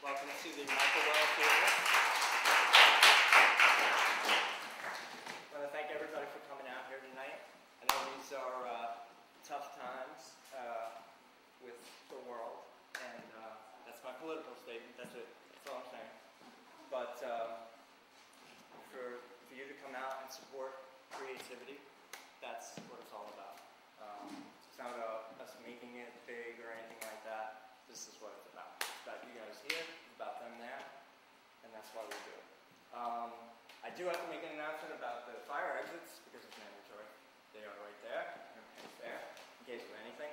Welcome to the Michael Well Theater. I want to thank everybody for coming out here tonight. I know these are tough times with the world, and that's my political statement. That's it. That's all I'm saying. But for you to come out and support creativity, that's what it's all about. It's not us making it big or anything like that. This is what it's about. It's about you guys here, it's about them there, and that's why we do it. I do have to make an announcement about the fire exits because it's mandatory. They are right there, and there, in case of anything.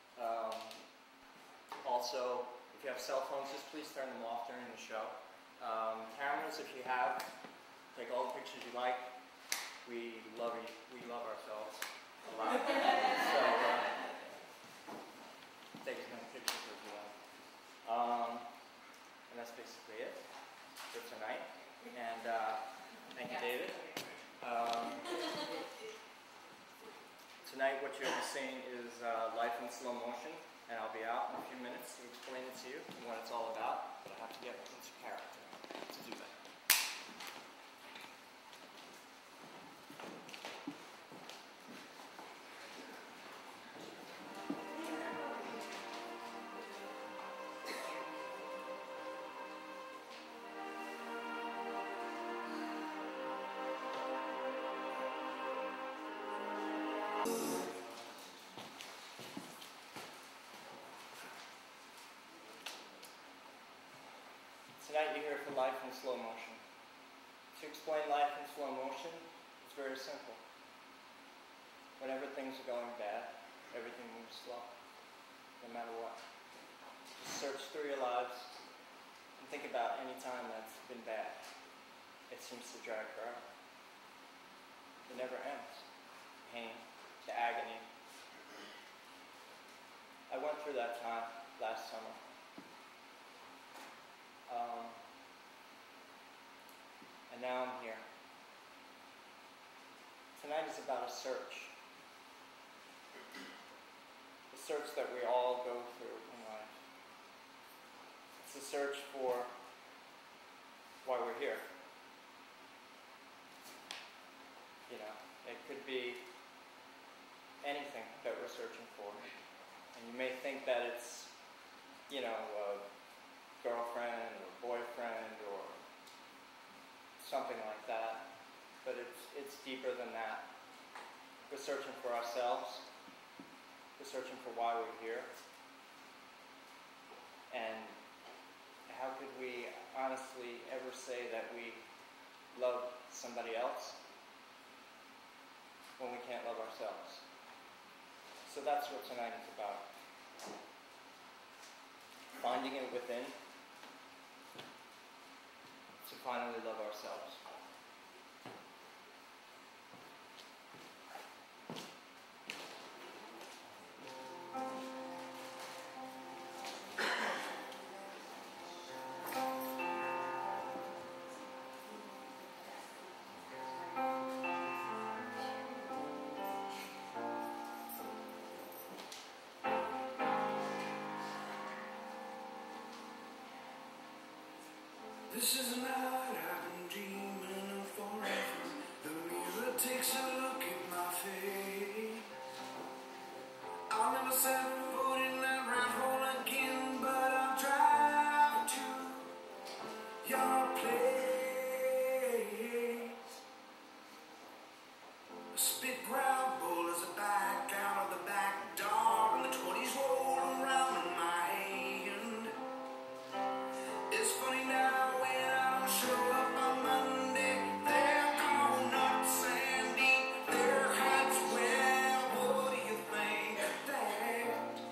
Also, if you have cell phones, just please turn them off during the show. Cameras, if you have, take all the pictures you like. We love ourselves a lot. So, take as many pictures as you like. And that's basically it for tonight. And thank you, David. Tonight, what you're going to be seeing is Life in Slow Motion, and I'll be out in a few minutes to explain it to you and what it's all about. But I have to get into character to do that. Tonight you're here for Life in Slow Motion. To explain life in slow motion, it's very simple. Whenever things are going bad, everything moves slow, no matter what. Just search through your lives and think about any time that's been bad. It seems to drag forever. It never ends. Pain, the agony. I went through that time last summer. And now I'm here. Tonight is about a search. A search that we all go through in life. It's a search for why we're here. You know, it could be anything that we're searching for. And you may think that it's, you know, a girlfriend or boyfriend or something like that, but it's deeper than that. We're searching for ourselves. We're searching for why we're here. And how could we honestly ever say that we love somebody else when we can't love ourselves? So that's what tonight is about. Finding it within to finally love ourselves. This is a night I've been dreaming of forever. The mirror takes a look at my face. I'll never set foot in that rat hole again, but I'll drive to your place. A spit gravel as I back out of the back door, and the 20s roll around in my hand. It's funny now. Sandy, their heads, well, what do you think of that?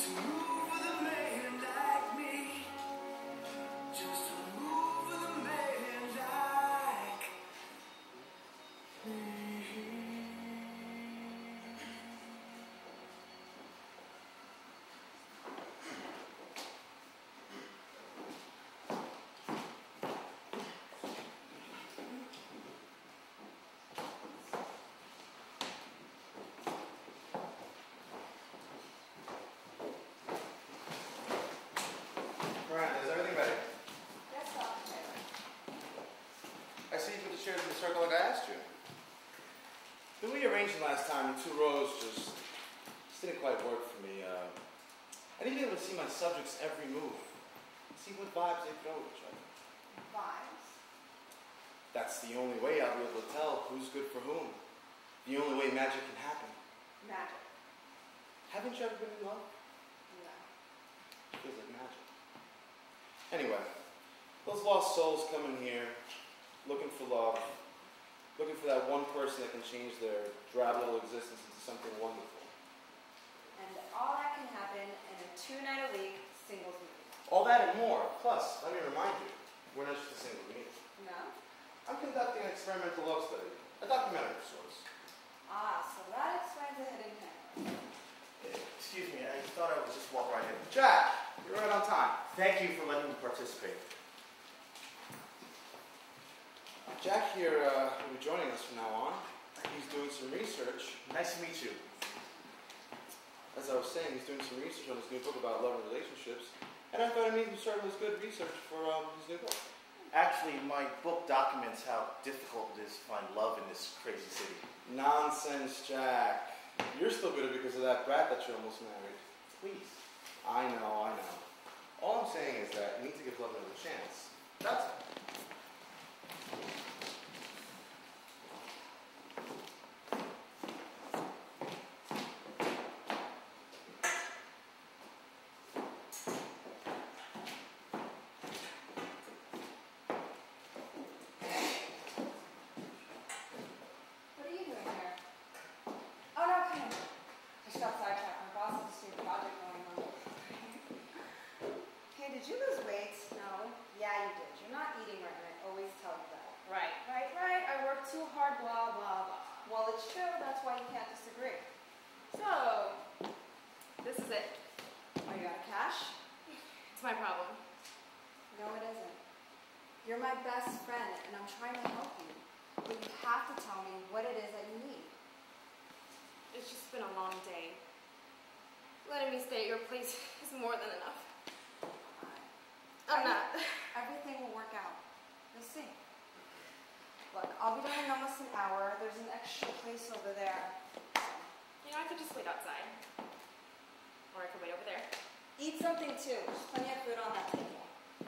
to move with a man like me. Just to move with a man like me. Miranda, is everything ready? Yes, Dr. Taylor. I see you put the chairs in the circle like I asked you. The way you arranged them last time, the 2 rows just didn't quite work for me. I need to be able to see my subjects' every move. See what vibes they throw at each other. Vibes. That's the only way I'll be able to tell who's good for whom. The only way magic can happen. Magic. Haven't you ever been in love? No. It feels like magic. Anyway, those lost souls come in here, looking for love, looking for that one person that can change their drab little existence into something wonderful. And all that can happen in a 2-night-a-week singles meeting. All that and more. Plus, let me remind you, we're not just a single meeting. No? I'm conducting an experimental love study, a documentary of sorts. Ah, so that explains the hidden camera. Excuse me, I thought I would just walk right in. Jack, you're right on time. Thank you for letting me participate. Jack here will be joining us from now on. He's doing some research. Nice to meet you. As I was saying, he's doing some research on his new book about love and relationships. And I thought I'd make him start with good research for his new book. Actually, my book documents how difficult it is to find love in this crazy city. Nonsense, Jack. You're still bitter because of that brat that you almost married. Please. I know. All I'm saying is that you need to give love another chance. That's it. What are you doing here? Oh, no, come in. I just got sidetracked. My boss has this new project going on. Hey, did you lose weight? No. Yeah, you did. You're not eating right, and I always tell you that. Right. I work too hard, blah, blah, blah. Well, it's true. That's why you can't disagree. So, this is it. Are you out of cash? It's my problem. No, it isn't. You're my best friend, and I'm trying to help you. But you have to tell me what it is that you need. It's just been a long day. Letting me stay at your place is more than enough. I'm not. Everything will work out. You'll see. Look, I'll be done in almost an hour. There's an extra place over there. You know, I could just wait outside. Or I could wait over there. Eat something too. There's plenty of food on that table.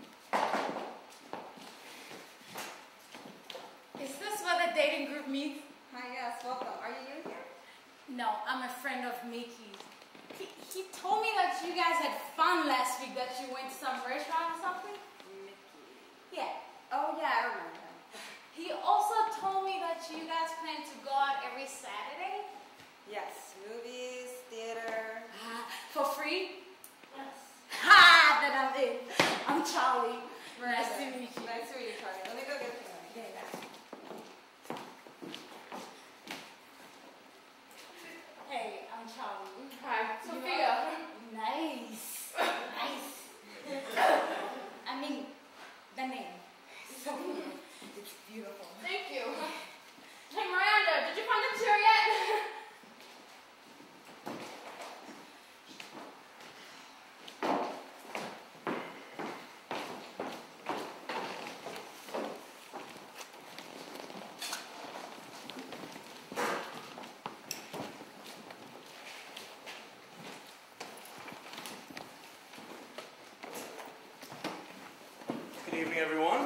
Is this where the dating group meets? Hi, yes, welcome. Are you new here? No, I'm a friend of Mickey's. He told me that you guys had fun last week, that you went to some restaurant or something. Mickey. Yeah. Oh, yeah, I remember him. He also told me that you guys plan to go out every Saturday. Yes, movies, theater. For free? Yes. Ha! Then I'm in. I'm Charlie. Nice to meet you. Nice to meet you, Charlie. Let me go get you. Hey, I'm Charlie. Hi, You Sophia. are- Nice. I mean, the name. Sophia. It's beautiful. Thank you. Hey, Miranda, did you find the chair yet? Good evening, everyone.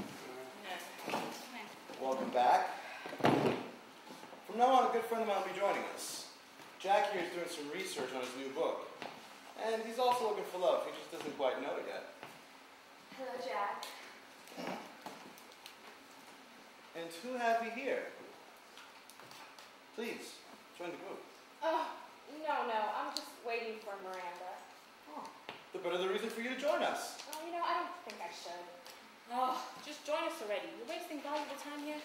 Welcome back. From now on, a good friend of mine will be joining us. Jack here is doing some research on his new book. And he's also looking for love. He just doesn't quite know it yet. Hello, Jack. And who have we here? Please, join the group. Oh, no, I'm just waiting for Miranda. but other reason for you to join us. Well, you know, I don't think I should. Oh, just join us already. You're wasting valuable time here.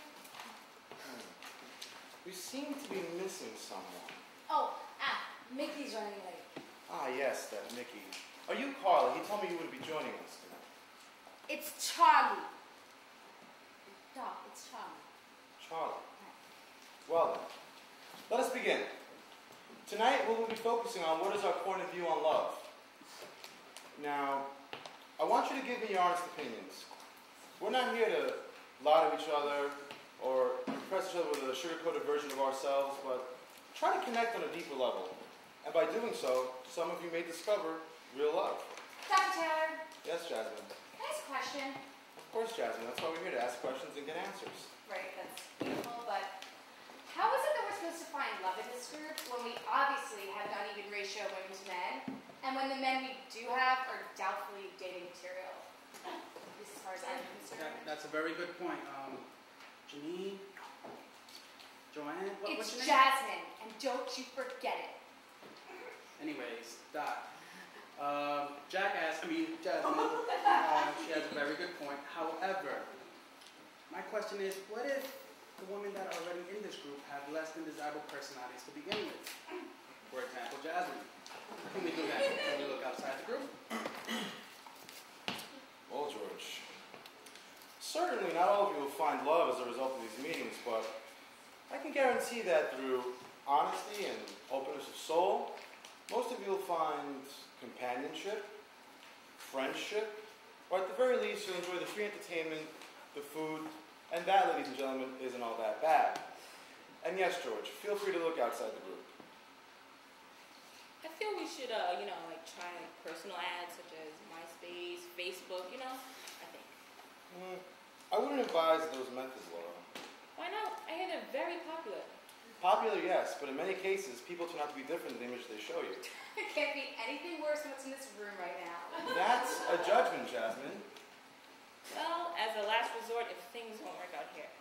We seem to be missing someone. Oh, Mickey's running late. Ah, yes, that Mickey. Are you Carla? He told me you would be joining us tonight. It's Charlie. Doc, it's Charlie. Charlie. Well then, let us begin. Tonight we will be focusing on what is our point of view on love. Now, I want you to give me your honest opinions. We're not here to lie to each other or impress each other with a sugar-coated version of ourselves, but try to connect on a deeper level. And by doing so, some of you may discover real love. Dr. Taylor, Yes, Jasmine. can I ask a question? Of course, Jasmine. That's why we're here, to ask questions and get answers. Right, that's beautiful, but how is it that we're supposed to find love in this group when we obviously have an uneven ratio of women to men, and when the men we do have are doubtfully dating material? At least as far as I'm concerned. That's a very good point. Janine, Joanne, what's It's your name? Jasmine, and don't you forget it. Anyways, Doc. Jasmine, she has a very good point. However, my question is, what if the women that are already in this group have less than desirable personalities to begin with? For example, Jasmine. Can we do that? Can we look outside the group? Well, George, certainly not all of you will find love as a result of these meetings, but I can guarantee that through honesty and openness of soul, most of you will find companionship, friendship, or at the very least, you'll enjoy the free entertainment, the food, and that, ladies and gentlemen, isn't all that bad. And yes, George, feel free to look outside the group. I feel we should, try personal ads such as MySpace, Facebook, I think. I wouldn't advise those methods, Laura. Why not? I hear they're very popular. Popular, yes, but in many cases, people turn out to be different than the image they show you. It can't be anything worse than what's in this room right now. That's a judgment, Jasmine. Well, as a last resort, if things won't work out here.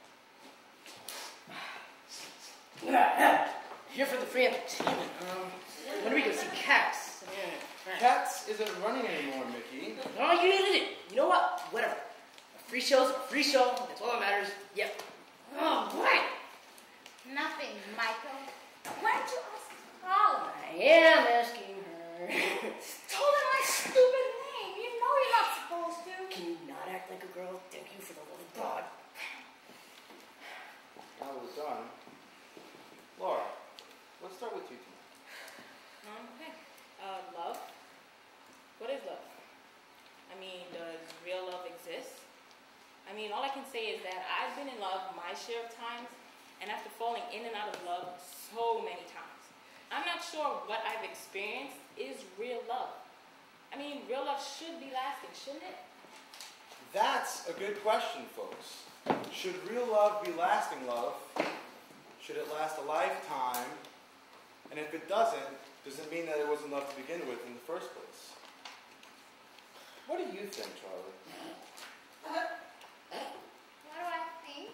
Here for the free entertainment. When are we gonna see Cats? Cats isn't running anymore, Mickey. Oh, you needed it. You know what? Whatever. A free show's a free show. That's all that matters. Yep. Oh, boy. Nothing, Michael. Why don't you ask Carla? I am asking her. Told her my stupid name. You know you're not supposed to. Can you not act like a girl? Thank you for the love of God. Now we're done. Laura, let's start with you tonight. Okay. Love? What is love? Does real love exist? All I can say is that I've been in love my share of times, and after falling in and out of love so many times, I'm not sure what I've experienced is real love. Real love should be lasting, shouldn't it? That's a good question, folks. Should real love be lasting love? Should it last a lifetime? And if it doesn't, does it mean that it wasn't love to begin with in the first place? What do you think, Charlie? What do I think?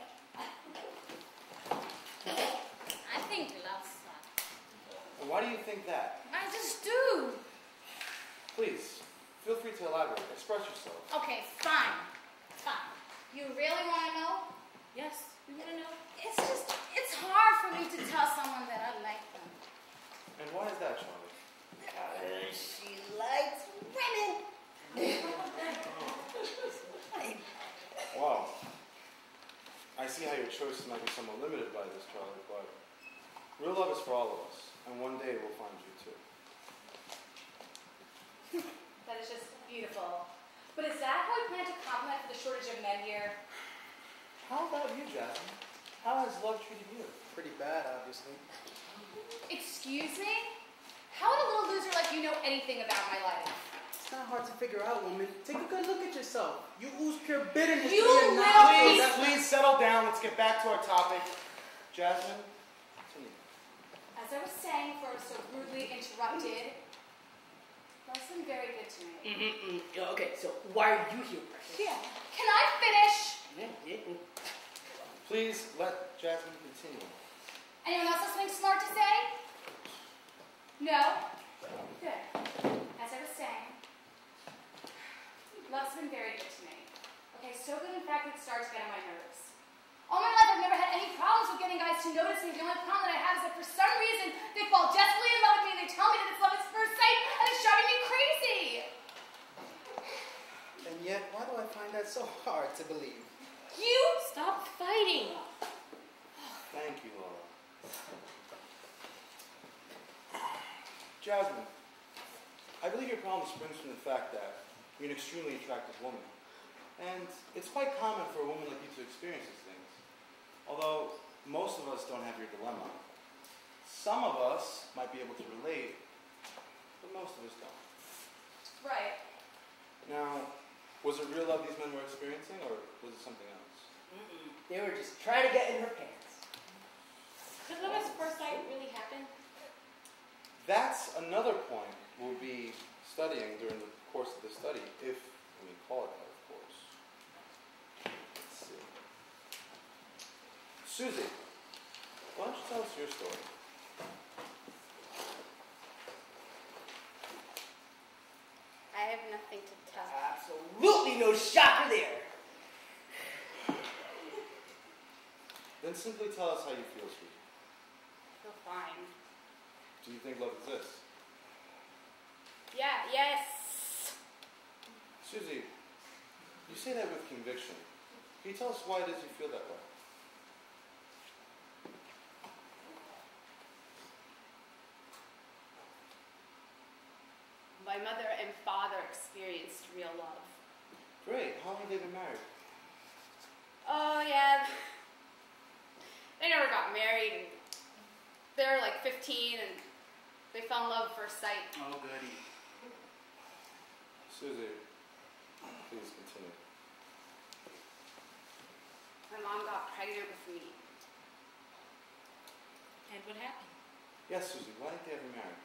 I think love sucks. And why do you think that? I just do. Please, feel free to elaborate. Express yourself. Okay, fine. Fine. You really want to know? Yes, we want to know. It's hard for me to tell someone that I like them. And why is that, Charlie? She likes women. Wow. I see how your choices might be somewhat limited by this, Charlie, but real love is for all of us, and one day we'll find you too. That is just beautiful. But is that how we plan to complement for the shortage of men here? How about you, Jasmine? How has love treated you? Pretty bad, obviously. Excuse me? How would a little loser like you know anything about my life? It's not hard to figure out, woman. Take a good look at yourself. You ooze pure bitterness. You to your will nostrils. Please settle down. Let's get back to our topic. Jasmine, continue. As I was saying before I was so rudely interrupted, that's been very good to me. Okay, so why are you here? Yeah. Can I finish? Please let Jasmine continue. Anyone else have something smart to say? No? Good. As I was saying, love's been very good to me. Okay, so good in fact it starts to get on my nerves. All my life I've never had any problems with getting guys to notice me. The only problem that I have is that for some reason they fall desperately in love with me and they tell me that it's love at first sight and it's driving me crazy. And yet, why do I find that so hard to believe? You stop fighting. Thank you, Laura. Jasmine, I believe your problem springs from the fact that you're an extremely attractive woman. And it's quite common for a woman like you to experience these things. Although most of us don't have your dilemma. Some of us might be able to relate, but most of us don't. Right. Now, was it real love these men were experiencing, or was it something else? They were just trying to get in her pants. Does love at first sight really happen? That's another point we'll be studying during the course of the study, if we call it that, of course. Let's see. Susie, why don't you tell us your story? I have nothing to tell. Absolutely no shocker there. Then simply tell us how you feel, Susie. I feel fine. Do you think love exists? Yeah, yes. Susie, you say that with conviction. Can you tell us why it is you feel that way? My mother and father experienced real love. Great. How long have they been married? Oh, yeah. They never got married. And they were like 15 and they fell in love at first sight. Oh, goody. Susie, please continue. My mom got pregnant with me. And what happened? Yes, Susie, why didn't they ever marry?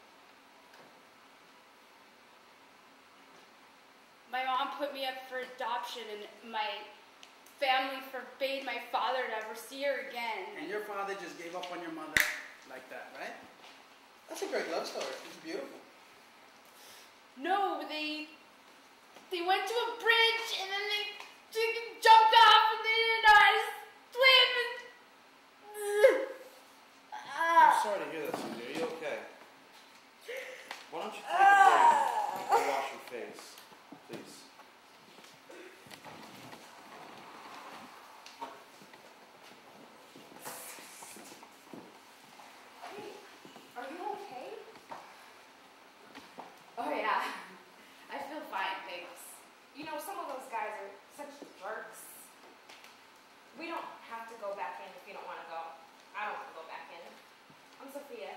My mom put me up for adoption and my family forbade my father to ever see her again. And your father just gave up on your mother like that, right? That's a great love story. It's beautiful. No, they went to a bridge and then they jumped off and they didn't know how to swim. I'm sorry to hear that, Susie. Are you okay? Why don't you take a break and wash your face, please? Are you okay? Oh yeah, I feel fine, thanks. You know, some of those guys are such jerks. We don't have to go back in if you don't want to go. I don't want to go back in. I'm Sophia.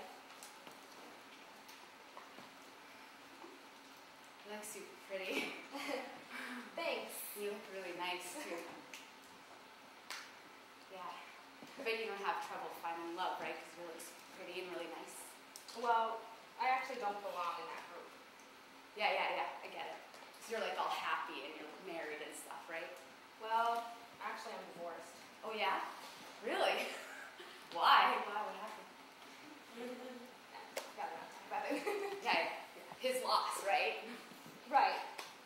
You look super pretty. Thanks. You look really nice too. Yeah. I bet you don't have trouble finding love, right? Because you look super pretty and really nice. Well, I actually don't belong in that group. Yeah, I get it. So you're like all happy and you're married and stuff, right? Well, actually I'm divorced. Oh yeah? Really? Why? Wow, what happened? Gotta not talk about it. Yeah, his loss, right? Right.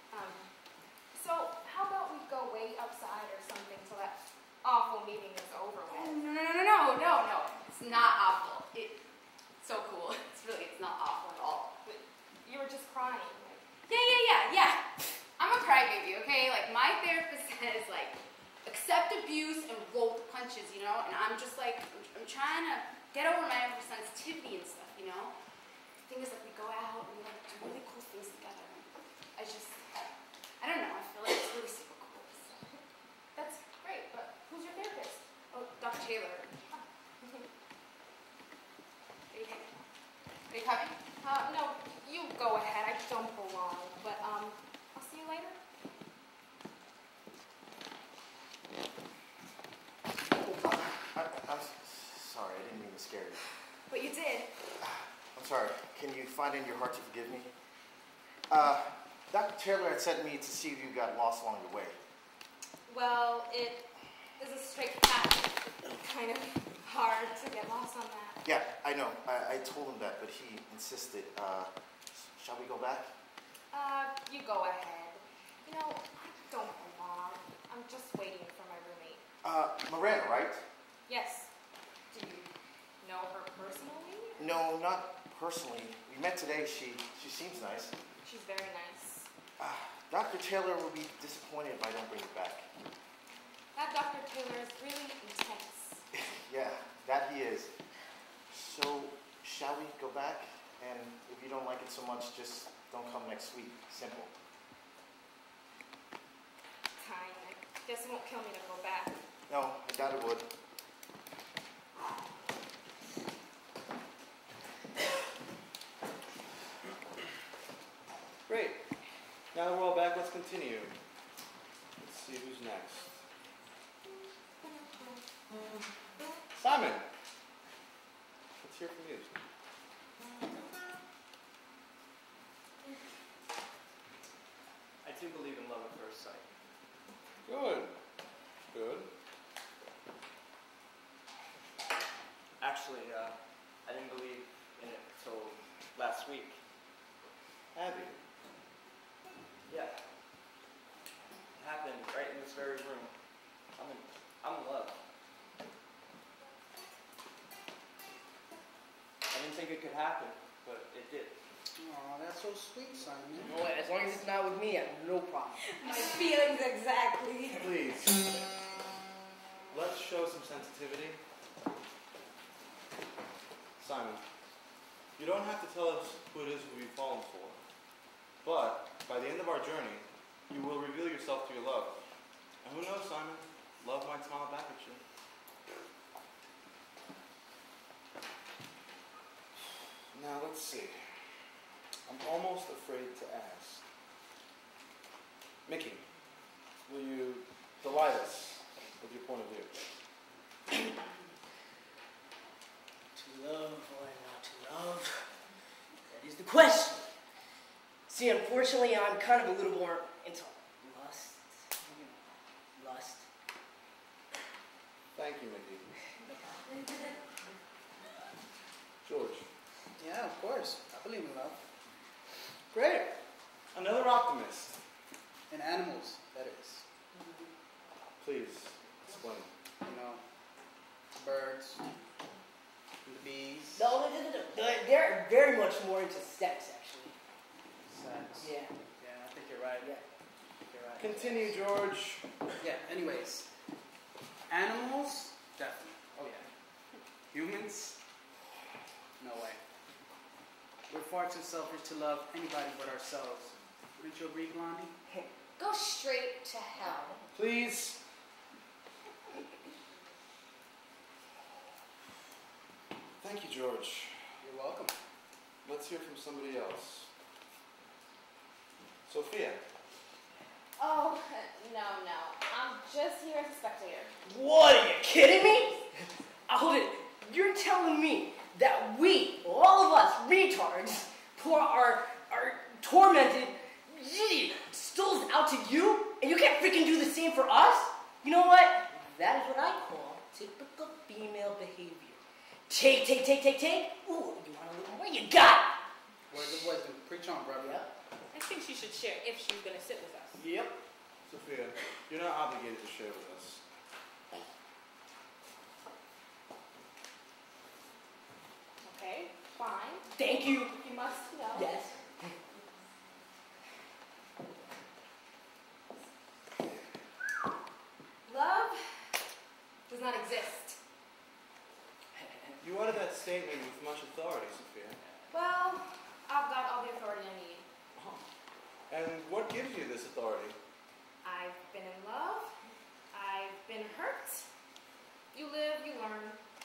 So how about we go wait outside or something till that awful meeting is over with? No. It's not awful. It's so cool. It's not awful at all. But you were just crying. Like, Yeah. I'm a crybaby, okay? Like, my therapist says, like, accept abuse and roll the punches, you know? And I'm just like, I'm trying to get over my oversensitivity and stuff, you know? The thing is, like, we go out and we, like, do really cool things together. I don't know, I feel like it's really super cool. So. that's great, but who's your therapist? Oh, Dr. Taylor. Are you coming? No, you go ahead. I don't belong. But I'll see you later. I'm sorry, I didn't mean to scare you. But you did. I'm sorry. Can you find in your heart to forgive me? Dr. Taylor had sent me to see if you got lost along the way. Well, it is a straight path. Kind of hard to get lost on that. Yeah, I know. I told him that, but he insisted. Shall we go back? You go ahead. You know, I don't belong. I'm just waiting for my roommate. Miranda, right? Yes. Do you know her personally? No, not personally. We met today. She seems nice. She's very nice. Dr. Taylor will be disappointed if I don't bring it back. That Dr. Taylor is really intense. Yeah, that he is. So, shall we go back? And if you don't like it so much, just don't come next week. Simple. Fine. I guess it won't kill me to go back. No, I doubt it would. Great. Now that we're all back, let's continue. Let's see who's next. Simon. Let's hear from you. I do believe in love at first sight. Good. Good. Actually, I didn't believe in it until last week. Have you? Yeah. It happened right in this very room. I'm in love. I didn't think it could happen, but it did. Aw, that's so sweet, Simon. You know what? As long as it's not with me, I have no problem. My feelings exactly. Please. Let's show some sensitivity. Simon, you don't have to tell us who it is who you've fallen for. But by the end of our journey, you will reveal yourself to your love. And who knows, Simon? Love might smile back at you. Now, let's see. I'm almost afraid to ask. Mickey, will you delight us with your point of view? To love or not to love? That is the question. See, unfortunately, I'm kind of a little more into lust. Lust. Thank you, Mickey. George. Yeah, of course. I believe in love. Great. Another optimist. In animals, that is. Please, explain. You know, birds, and the bees. No. They're very much more into sex, actually. Sex. Yeah. Yeah, I think you're right. Yeah. I think you're right. Continue, George. Yeah, anyways. Animals, definitely. Oh yeah. Humans, no way. We're far too selfish to love anybody but ourselves. Wouldn't you agree, Blondie? Go straight to hell. Please. Thank you, George. You're welcome. Let's hear from somebody else. Sophia. Oh, no. I'm just here as a spectator. What, are you kidding me? Hold it. You're telling me that we, all of us retards, who are tormented, stools out to you, and you can't freaking do the same for us? You know what? That is what I call typical female behavior. Take. Ooh, you want a little more? You got it. Words of wisdom. Preach on, brother. Yep. I think she should share if she's gonna sit with us. Yep. Sophia, you're not obligated to share with us. Okay, fine. Thank you. You must know. Yes. Love does not exist. You uttered that statement with much authority, Sophia. Well, I've got all the authority I need. And what gives you this authority? I've been in love. I've been hurt. You live, you learn.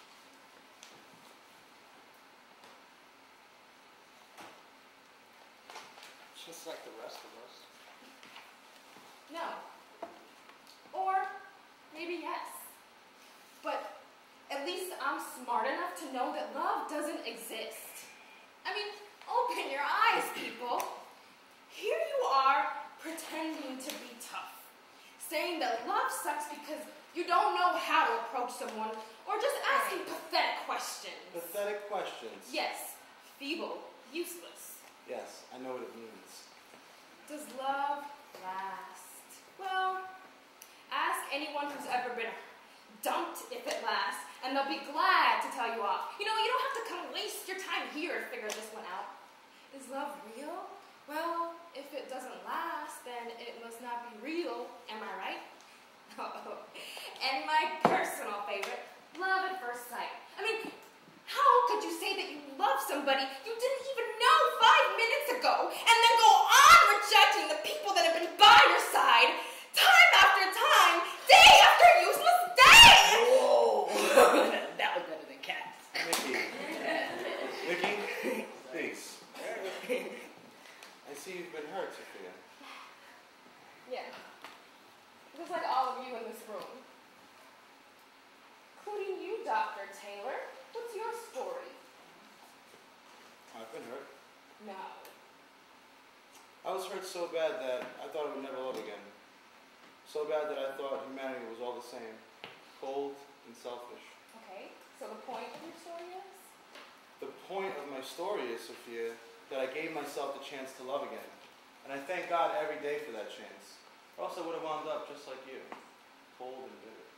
Just like the rest of us. No. Or maybe yes. But at least I'm smart enough to know that love doesn't exist. I mean, open your eyes, people. Here you are pretending to be tough, saying that love sucks because you don't know how to approach someone, or just asking pathetic questions. Pathetic questions. Yes, feeble, useless. Yes, I know what it means. Does love last? Well, ask anyone who's ever been dumped if it lasts, and they'll be glad to tell you off. You know, you don't have to come waste your time here to figure this one out. Is love real? Well, if it doesn't last, then it must not be real. Am I right? Oh. And my personal favorite, love at first sight. I mean, how could you say that you love somebody you didn't even know 5 minutes ago, and then go on rejecting the people that have been by your side, time after time, day after useless day? Whoa! That was better than cats. Nikki, please. I see you've been hurt, Sophia. Yeah. Just like all of you in this room. Including you, Dr. Taylor. What's your story? I've been hurt. No. I was hurt so bad that I thought I would never love again. So bad that I thought humanity was all the same. Cold and selfish. Okay, so the point of your story is? The point of my story is, Sophia, that I gave myself the chance to love again. And I thank God every day for that chance. Or else I would have wound up just like you. Cold and bitter.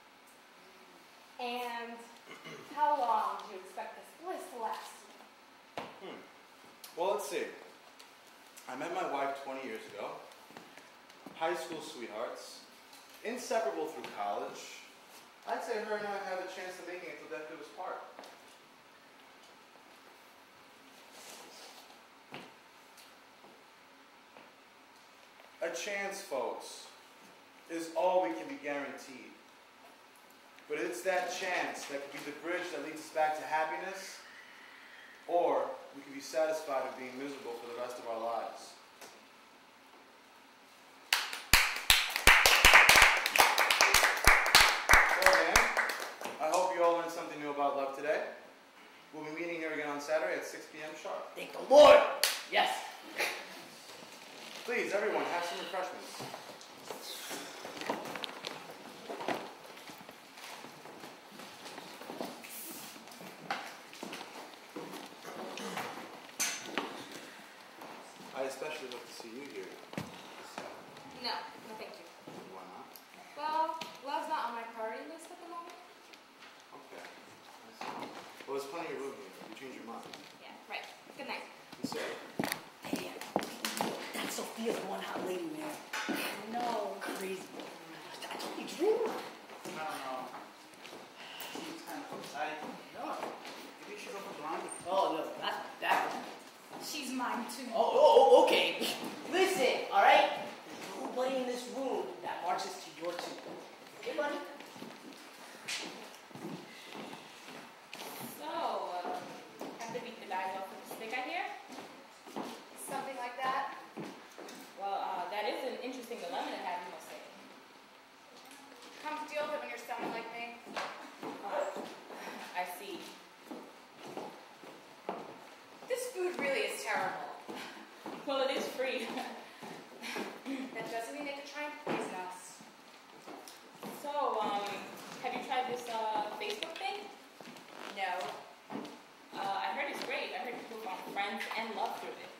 And how long do you expect this bliss to last? Well, let's see. I met my wife 20 years ago. High school sweethearts. Inseparable through college. I'd say her and I have a chance of making it till death do us part. A chance, folks, is all we can be guaranteed. But it's that chance that could be the bridge that leads us back to happiness, or we can be satisfied with being miserable for the rest of our lives. So then, I hope you all learned something new about love today. We'll be meeting here again on Saturday at 6 p.m. sharp. Thank the Lord! Yes. Please, everyone, have some refreshments. I especially love to see you here. No, no thank you. Why not? Well, love's not on my priority list at the moment. Okay. I see. Well, there's plenty of room here. You change your mind. Yeah, right. Good night. So, Hey, that's Sophia, the one hot lady, man. No, crazy. I told you, dream her. I don't know. Seems kind of exciting. No. Maybe you should go for blonde. Oh, no, not that one. She's mine too. Oh, okay. Listen, all right? There's nobody in this room that marches to your tune. Okay, buddy? So, have to beat the guys off with a stick, I hear? Something like that. Well, that is an interesting dilemma to have, you must say. Come to deal with it when you're someone like me. I see. This food really is terrible. Well, it is free. That doesn't mean they could try and poison us. So, have you tried this Facebook thing? No. I heard it's great. I heard people found friends and love through it.